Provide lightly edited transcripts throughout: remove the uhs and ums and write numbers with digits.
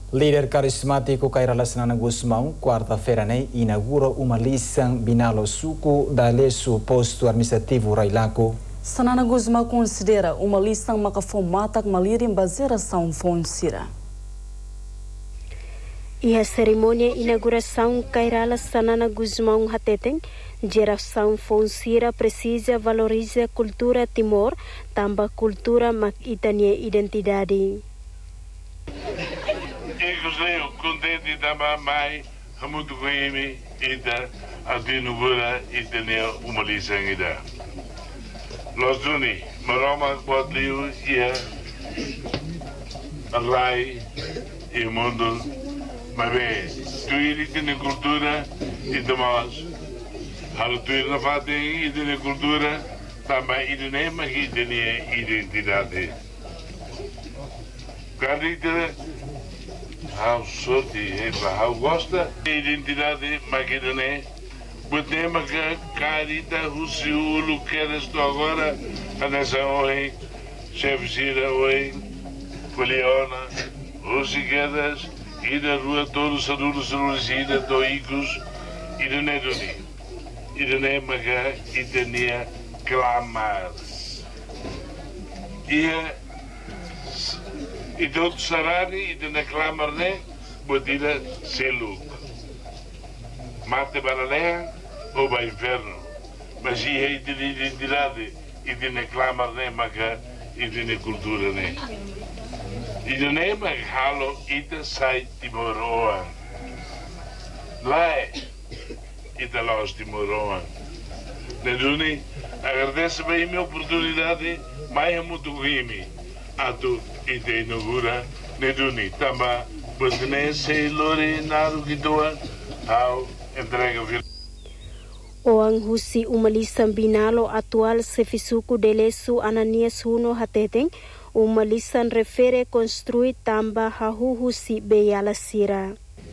Líder carismático Kairala Sanana Gusmão, quarta-feira, inaugura uma lição binalo suco da lei suposto administrativo Railaco. Sanana Gusmão considera uma lição macafomata que malirim baseração fonsira. E a cerimônia inauguração Kairala Sanana Gusmão Hateteng, geração fonsira precisa valoriza cultura Timor, também cultura makitania identidade. Eu contente da mamãe, muito bem, ida a dinugura e tenha uma lição ida. Los duni, maroma quadril e a rai e o mundo, mas bem, tu ele tem cultura e demais. Halo tu ele não faz e tem cultura, também ele nem mas ele tem identidade. Carita How sorte, how gosta de identidade maquidane, botema que carita o seu que eres agora a nessa hoje, chefzira hoje, poliona, os quedas e da rua todos os ida doicos e da nedoni, e da nemaga e da nia clamar. E todo sarari e de reclamar né, botira selu. Mate baralea ou vai inferno. Mas e aí de identidade e de reclamar né, maga e de cultura né. E de nem halo e de sai Timoroan. Lá e de lá os Timoroan. Neduni, agradeço bem a minha oportunidade, mais muito rime. Atu e de inaugura neduni tamba botnese lori naru gitoa ao entrega vir. Oang husi umalisam binalo atual sefisuku delesu Ananias Huno Hateteng umalisan refere construir tamba hahu husi beyala sira.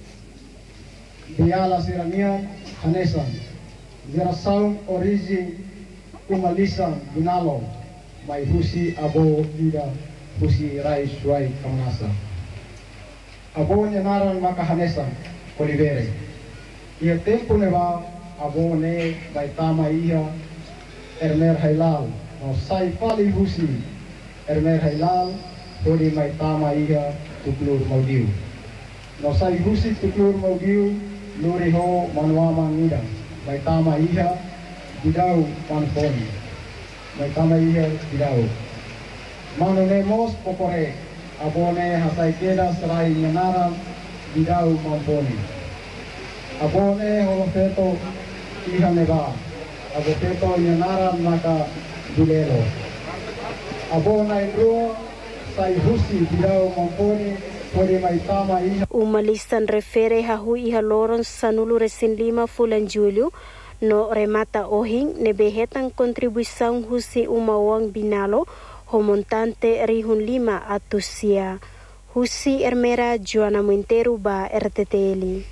Beyala sira nia hanesan gerasaun origi umalisan binalo mai husi abo ida Pusi Rai Suai Kamanasa. Abo naran makahanesa Olivere. Ia tempo neva abo ne baitama iha Ermer Hailal. No sai fali husi Ermer Hailal hodi baitama iha Tuklur Maudiu. No sai husi Tuklur Maudiu luri ho manuama ngida baitama iha Bidau Panfoni. Baitama iha Bidau. Manonemos popore abone hasai queda serai menara bidau mamponi abone holofeto iha neva abofeto menara maka bulero abona indro sai husi bidau mamponi pode maitama iha umalisan refere hahu iha loron sanulu resin 5 fulan julho no remata ohing nebehetan kontribuição husi umawang binalo Homontante Rihun 5 Atusia Husi Ermera Joana Muinteru ba RTTL.